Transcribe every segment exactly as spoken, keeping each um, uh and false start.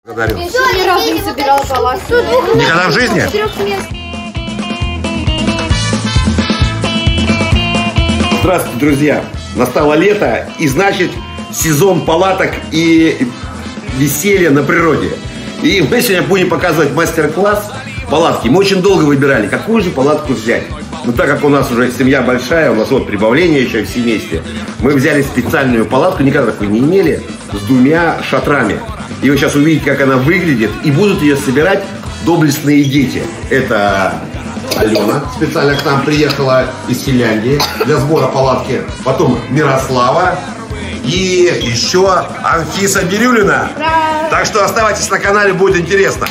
Благодарю. Ни разу не собирала палатку. Никогда в жизни? Здравствуйте, друзья! Настало лето, и значит сезон палаток и веселья на природе. И мы сегодня будем показывать мастер-класс палатки. Мы очень долго выбирали, какую же палатку взять. Но так как у нас уже семья большая, у нас вот прибавление еще в семействе, мы взяли специальную палатку, никогда такой не имели, с двумя шатрами. И вы сейчас увидите, как она выглядит, и будут ее собирать доблестные дети. Это Алена специально к нам приехала из Финляндии для сбора палатки. Потом Мирослава и еще Анфиса Бирюлина. Так что оставайтесь на канале, будет интересно.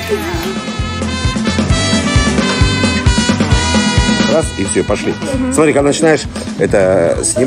Раз, и все, пошли. Угу. Смотри, когда начинаешь это сним.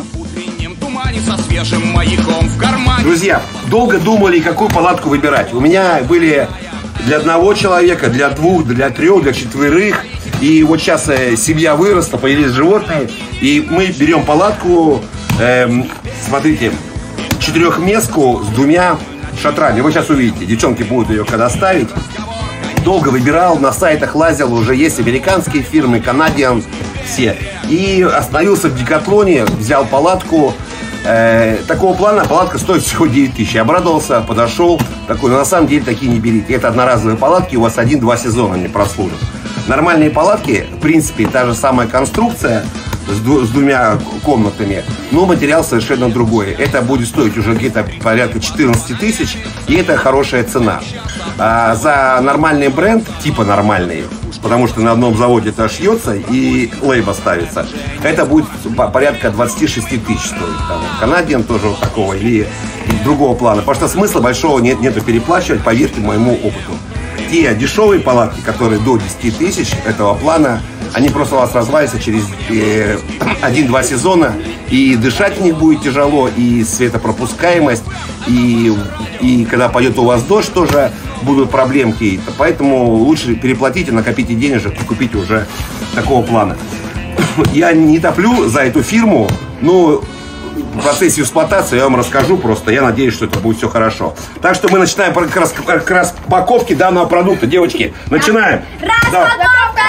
Друзья, долго думали, какую палатку выбирать. У меня были для одного человека, для двух, для трех, для четверых. И вот сейчас э, семья выросла, появились животные. И мы берем палатку, э, смотрите, четырехместку с двумя шатрами. Вы сейчас увидите, девчонки будут ее когда ставить. Долго выбирал, на сайтах лазил, уже есть американские фирмы, канадиан, все. И остановился в Декатлоне, взял палатку. Э, такого плана палатка стоит всего девять тысяч. Я обрадовался, подошел, такой, но на самом деле такие не берите. Это одноразовые палатки, у вас один-два сезона не прослужат. Нормальные палатки, в принципе, та же самая конструкция с, ду с двумя комнатами, но материал совершенно другой. Это будет стоить уже где-то порядка четырнадцати тысяч, и это хорошая цена. А за нормальный бренд, типа нормальный, потому что на одном заводе это шьется и лейбл ставится, это будет порядка двадцати шести тысяч стоить. Там, канадиан тоже вот такого или другого плана. Потому что смысла большого нет, нету переплачивать, поверьте моему опыту. Те дешевые палатки, которые до десяти тысяч этого плана, они просто у вас развалятся через э, один-два сезона, и дышать в них будет тяжело, и светопропускаемость, и, и когда пойдет у вас дождь, тоже будут проблемки. Поэтому лучше переплатите, накопите денежек и купите уже такого плана. Я не топлю за эту фирму, но в процессе эксплуатации я вам расскажу просто. Я надеюсь, что это будет все хорошо. Так что мы начинаем к распаковке данного продукта. Девочки, начинаем. Распаковка!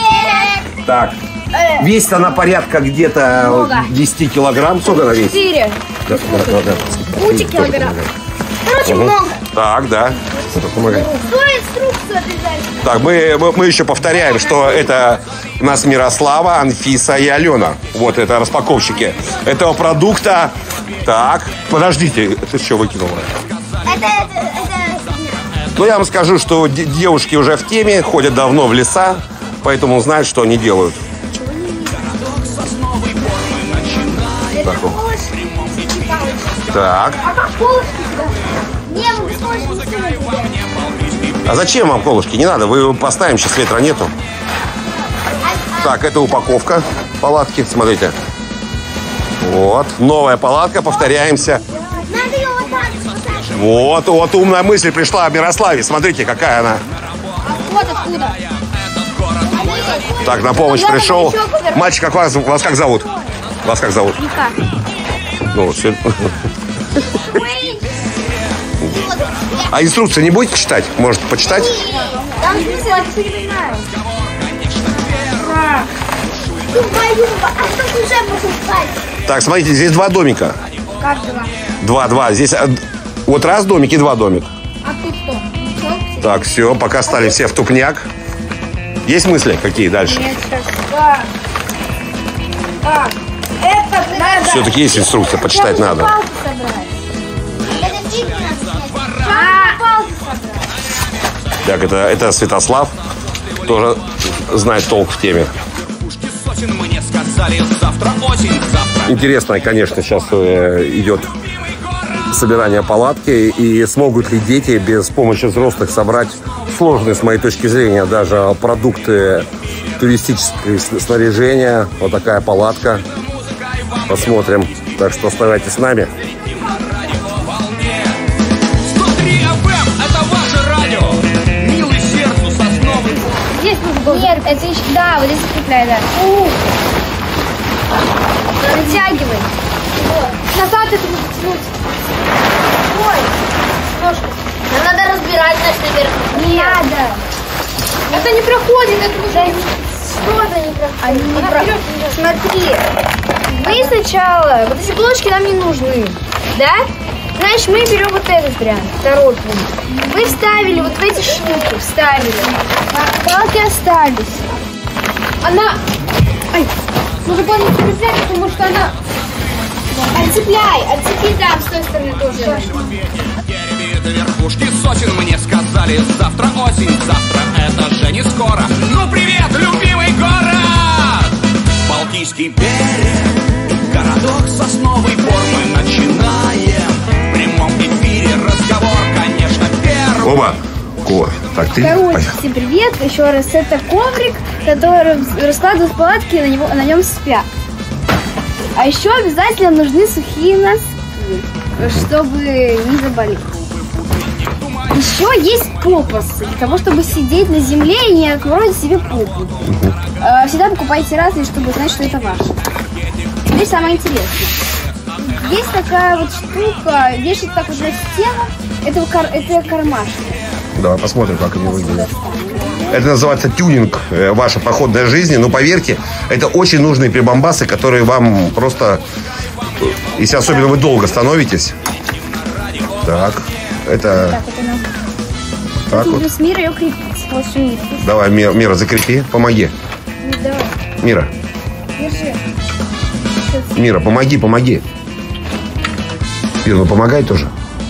Так. Весит она порядка где-то десяти килограмм. Сколько она весит? четыре. Да, да, да, да. Куча килограмм. Короче, угу. Много. Так, да. Помогай. Что инструкцию обязательно? Так, мы, мы, мы еще повторяем, что это у нас Мирослава, Анфиса и Алена. Вот это распаковщики этого продукта. Так, подождите, ты что выкинула? Это, это, это... Ну, я вам скажу, что девушки уже в теме, ходят давно в леса, поэтому знают, что они делают. Так, так. А как колышки сюда? Не, мы без колышки не сюда. А зачем вам колышки? Не надо, вы поставим, сейчас ветра нету. Так, это упаковка палатки, смотрите. Вот, новая палатка, повторяемся. Надо ее вот так поставить. Вот, вот умная мысль пришла в Мирославе, смотрите, какая она. Вот откуда. Так, на помощь пришел. Мальчик, как вас, вас как зовут? Вас как зовут? Вика. Ну, все. А инструкцию не будете читать? Может, почитать? Там смысл, я не понимаю. А что уже пошутать? Так, смотрите, здесь два домика. Как два? Два, два. Здесь вот раз домик и два домик. А тут что? Все? Так, все, пока стали все в тупняк. Есть мысли какие дальше? Нет, сейчас. Да. Так, это надо. Все-таки есть инструкция, почитать надо. Палки собрать. Это типа надо. Палки собрать. Так, это, это Святослав. Тоже знает толк в теме. Интересно, конечно, сейчас э, идет собирание палатки. И смогут ли дети без помощи взрослых собрать сложные, с моей точки зрения, даже продукты туристическое снаряжение. Вот такая палатка. Посмотрим. Так что оставайтесь с нами. Здесь нужно было. Нет, это еще. Да, вот здесь закрепляй, да. Вытягивай. Вот. Назад это нужно тянуть. Ой, ножку. Нам надо разбирать, значит, наверх. Не надо. Это не проходит, это уже... Что-то не проходит. Они не проходят. Смотри, вы сначала... Вот эти булочки нам не нужны, да? Значит, мы берем вот этот вариант, второй пункт. Вы вставили вот в эти штуки, вставили. Палки остались. Она... Ай, нужно было не цеплять, потому что она... Отцепляй, отцепи там, с той стороны тоже. Верхушки сосен мне сказали, завтра осень, завтра это же не скоро. Ну привет, любимый город! Балтийский берег, городок сосновый бор. Мы начинаем в прямом эфире разговор, конечно, первый. Оба! Ко. Так, ты... Короче, всем привет, еще раз, это коврик, который раскладывают палатки, на, него, на нем спят. А еще обязательно нужны сухие носки, чтобы не заболеть. Еще есть попасы, для того, чтобы сидеть на земле и не отморозить себе попу. Угу. Всегда покупайте разные, чтобы знать, что это ваше. Теперь самое интересное. Есть такая вот штука, вешать так вот на стену, это, кар это кармашек. Давай посмотрим, как они выглядят. Это называется тюнинг, ваша походная жизнь. Но поверьте, это очень нужные прибамбасы, которые вам просто, если особенно вы долго становитесь. Так, это... Так, это нам... Так вот. С Мира ее крепить. Давай, Мира, Мира, закрепи, помоги. Давай. Мира. Держи. Мира, помоги, помоги. Мира, ну помогай тоже.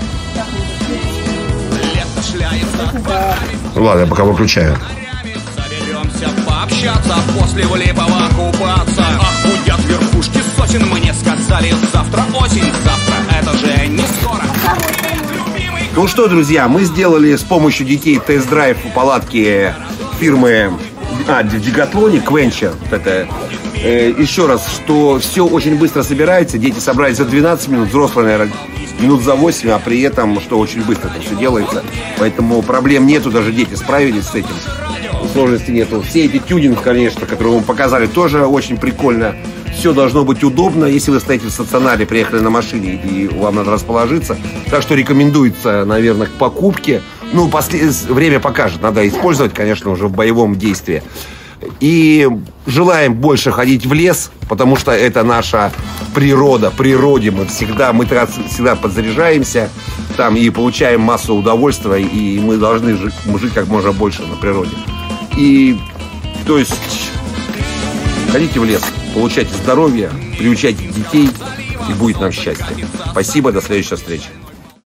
Ладно, я пока выключаю. Соберемся пообщаться, после в Липово купаться. Ах, гудят верхушки сосен, мне сказали, завтра осень, завтра это же не скоро. Ну что, друзья, мы сделали с помощью детей тест-драйв у палатки фирмы а, в Дегатлоне, Квенчер. Вот это. Э, еще раз, что все очень быстро собирается. Дети собрались за двенадцать минут, взрослые, наверное, минут за восемь, а при этом, что очень быстро это все делается. Поэтому проблем нету, даже дети справились с этим. Сложности нету. Все эти тюнинг, конечно, которые мы показали, тоже очень прикольно. Все должно быть удобно, если вы стоите в стационаре, приехали на машине и вам надо расположиться. Так что рекомендуется, наверное, к покупке. Ну, после... время покажет, надо использовать, конечно, уже в боевом действии. И желаем больше ходить в лес, потому что это наша природа. В природе мы всегда, мы всегда подзаряжаемся там и получаем массу удовольствия, и мы должны жить, жить как можно больше на природе. И, то есть, ходите в лес, получайте здоровье, приучайте детей, и будет нам счастье. Спасибо, до следующей встречи.